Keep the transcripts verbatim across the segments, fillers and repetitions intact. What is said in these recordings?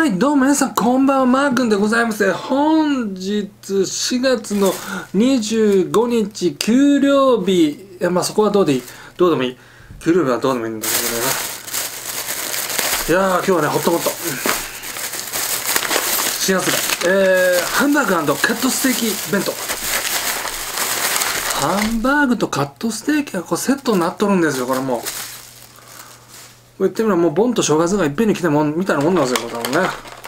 はい、どうも皆さん、こんばんは、マー君でございます。本日しがつのにじゅうごにち、給料日。いや、まあそこはどうでいい。どうでもいい。給料日はどうでもいいんだけどね。いやー、今日はね、ホットモット。新発売。えー、ハンバーグ&カットステーキ弁当。ハンバーグとカットステーキがこうセットになっとるんですよ、これもう。言ってみればもうボンと正月がいっぺんに来てもみたいなもんなんですよ、これ多分ね。いや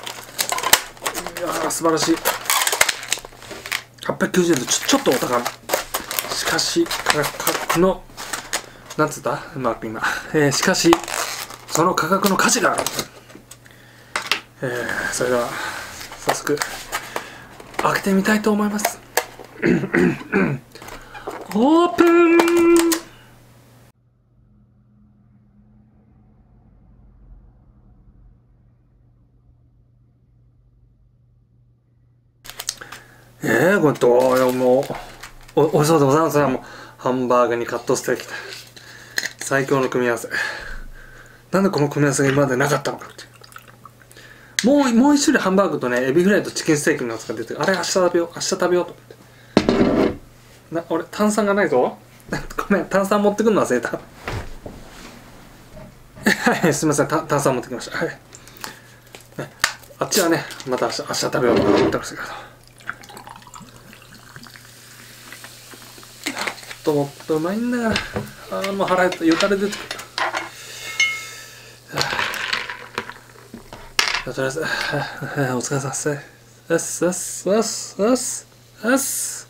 ー、素晴らしい。はっぴゃくきゅうじゅうえんとちょちょっとお高め。しかし、価格の、なんつったうまく今。えー、しかし、その価格の価値がある。えー、それでは、早速、開けてみたいと思います。オープン。えー、これどうよ、もう。お、おいしそうでございますね。もう、ハンバーグにカットステーキ。最強の組み合わせ。なんでこの組み合わせが今までなかったのかっていう。もう、もう一種類ハンバーグとね、エビフライとチキンステーキのやつが出てる。あれ明日食べよう。明日食べようと思って。な、俺、炭酸がないぞ。ごめん、炭酸持ってくるの忘れた。はい、すみません、炭酸持ってきました。はい。ね、あっちはね、また明日、明日食べようと思ってましたけど。ともっとうまいんだから。ああ、もう腹減った。よだれ出てくる。とりあえず、お疲れ様です。よしよしよしよしよし。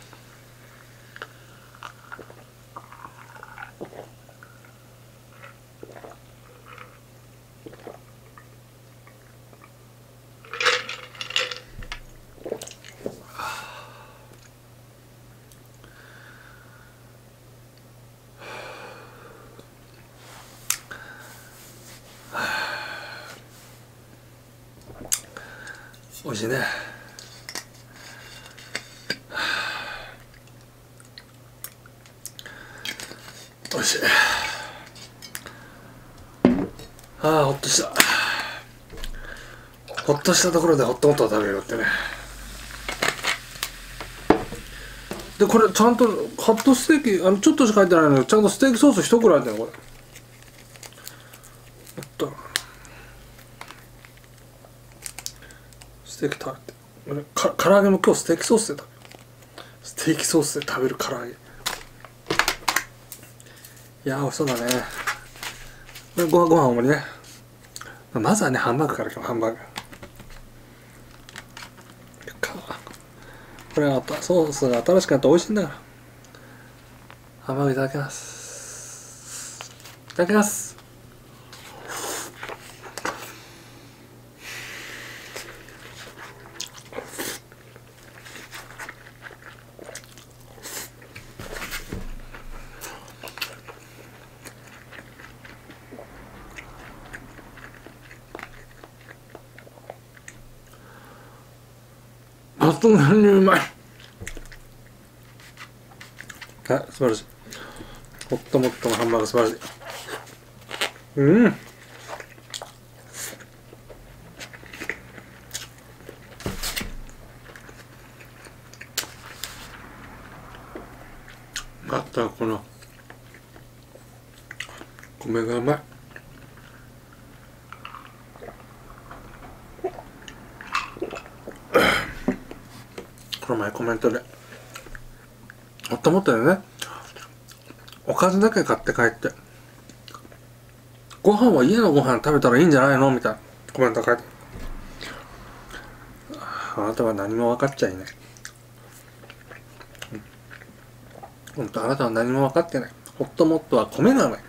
おいしいね。おいしい。ああ、ほっとした。ほっとしたところでホットモットを食べようってね。で、これちゃんとカットステーキ、あのちょっとしか入ってないのに、ちゃんとステーキソース一袋入ってるのこれ。えっとステーキ食べて。か唐揚げも今日ステーキソースで食べる。ステーキソースで食べる唐揚げ。いやー、美味しそうだね。ご飯ご飯大盛りね。まずはね、ハンバーグから今日ハンバーグ。これはソースが新しくなって美味しいんだから。ハンバーグいただきます。いただきます。抜群にうまい。あ、素晴らしい。ホットモットのハンバーグ素晴らしい。うん。またこの米がうまい。この前コメントでホットモットでね、おかずだけ買って帰ってご飯は家のご飯食べたらいいんじゃないのみたいなコメントが書いて、あなたは何も分かっちゃいない。本当あなたは何も分かってない。ホットモットは米がうまい。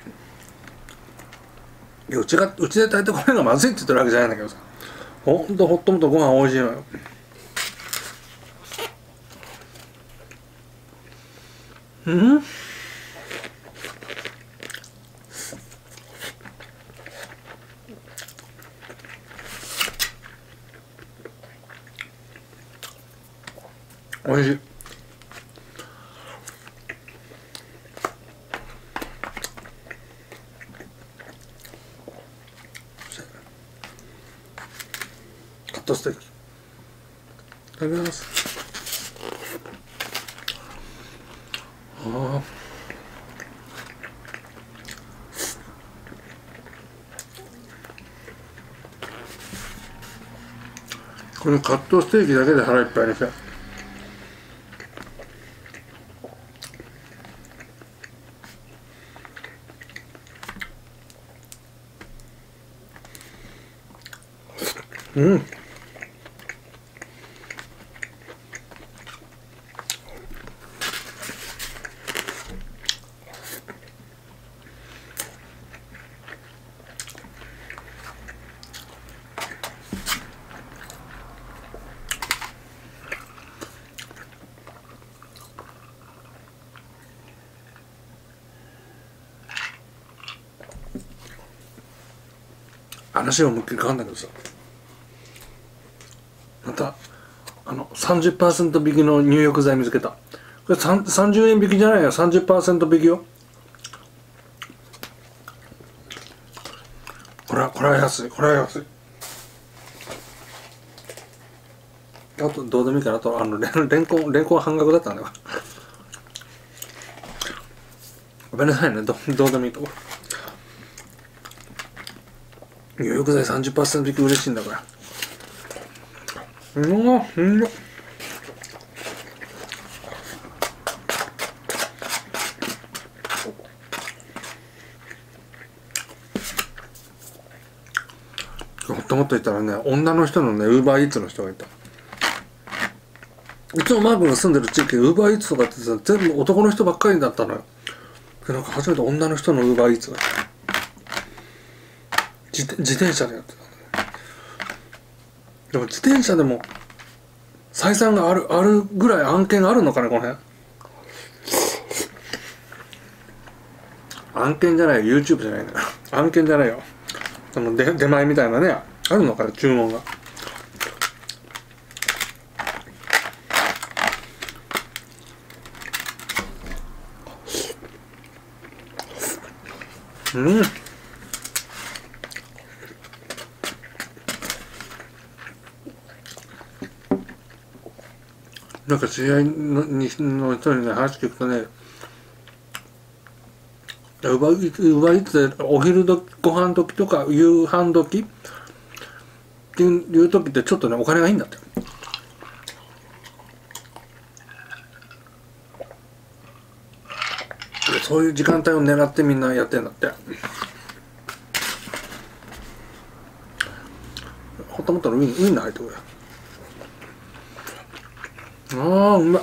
いや、うちがうちで炊いた米がまずいって言ってるわけじゃないんだけどさ、ほんとホットモットご飯美味しいのよ。うん、おいしい。 トステーキ食べます。ああ、このカットステーキだけで腹いっぱいにして。うん。話は思いっきり変わんだけどさ、またあの さんじゅっパーセント 引きの入浴剤見つけた。これさんじゅうえん引きじゃないよ、 さんじゅっパーセント 引きよ。これはこれは安い、これは安い。あとどうでもいいかなと、あのレンレンコンレンコン半額だったんだよ。ごめんなさいね、どどうでもいいとこ。入浴剤 さんじゅっパーセント 引き嬉しいんだから。うわ、うんま。もっともっと言ったらね、女の人のね、ウーバーイーツの人がいた。いつもマー君が住んでる地域、ウーバーイーツとかってさ、全部男の人ばっかりだったのよ。で、なんか初めて女の人のウーバーイーツがいた。自, 自転車でやってた。でも自転車でも採算があるあるぐらい案件があるのかね、この辺。案件じゃないよ、 YouTube じゃないのよ。案件じゃないよ、その出出前みたいなね、あるのかね、注文が。うん。なんか知り合いのの人にね、話聞くとね、ウバイーツでお昼どご飯時とか夕飯時っていう時ってちょっとね、お金がいいんだって。そういう時間帯を狙ってみんなやってんだって。ほっともったらウインウインナー入ってくる。ああ、うまい。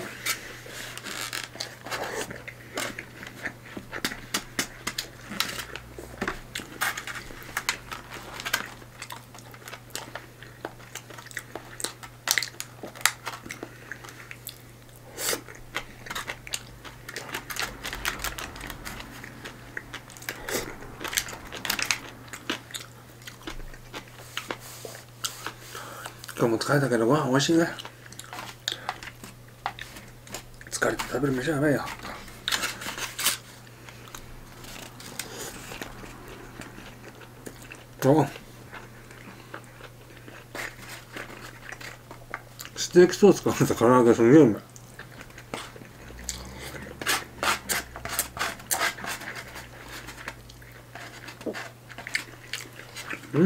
今日も疲れたけどご飯美味しいね。疲れて食べる飯じゃないよ。おステーキソースかけた唐揚げすげえうまい。うん。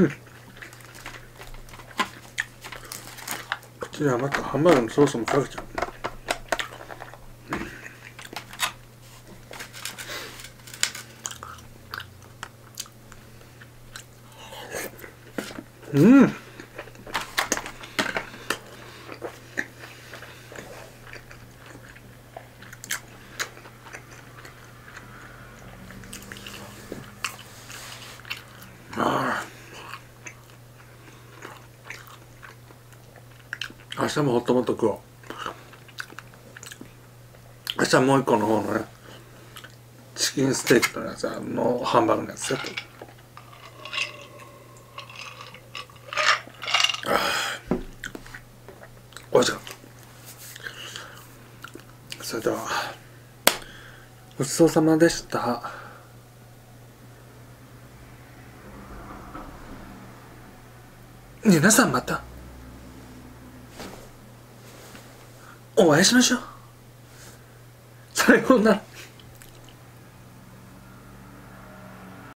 口に余ったハンバーグのソースもかけちゃう。うん。ああ。明日もホットモット食おう。明日もう一個の方のね、チキンステーキのやつのハンバーグのやつやって。おいしかった。それではごちそうさまでした。皆さんまた。 お会いしましょう。さようなら。